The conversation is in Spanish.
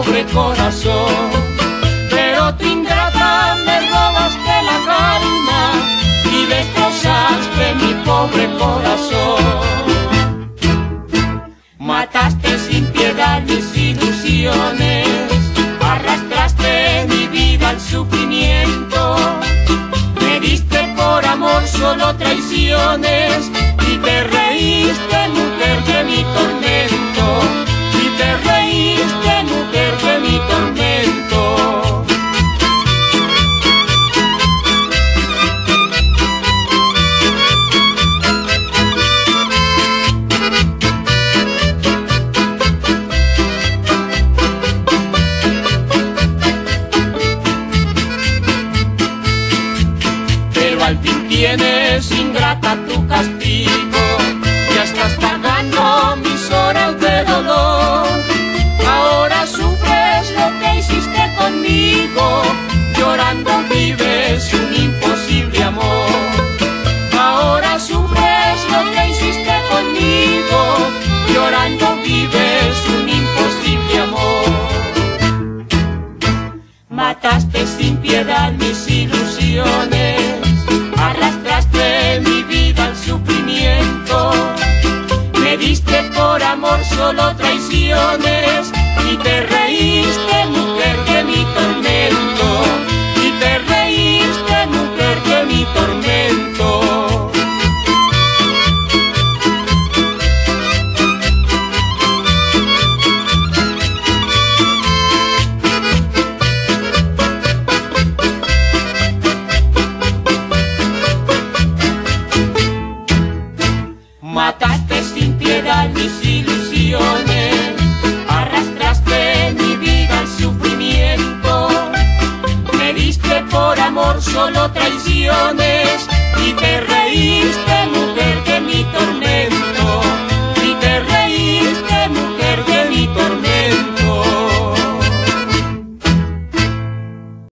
pobre corazón. Pero tú, ingrata, me robaste la calma y destrozaste mi pobre corazón. Mataste sin piedad mis ilusiones, arrastraste mi vida al sufrimiento. Me diste por amor solo traiciones y te reíste, mujer, de mi tormento. Y te reíste, mujer, de mi tormento. Pero al fin tienes, ingrata, tu castigo. Ya estás pagando mis horas de dolor. Ahora sufres lo que hiciste conmigo. Llorando vives un imposible amor. Ahora sufres lo que hiciste conmigo. Llorando vives un imposible amor. Mataste sin piedad mis ilusiones, arrastraste mi vida al sufrimiento. Me diste por amor solo traiciones y te reíste, mujer, de mi tormento. Y te reíste, mujer, de mi tormento. Mataste sin piedad mis ilusiones, arrastraste mi vida al sufrimiento. Me diste por amor solo traiciones